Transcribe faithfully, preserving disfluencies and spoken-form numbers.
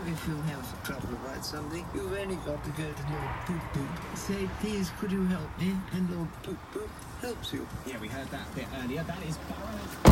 if you have trouble about something, you've only got to go to Lord Poop Poop, say, please could you help me, and Lord Poop Poop helps you. Yeah, we heard that bit earlier. That is Burrow.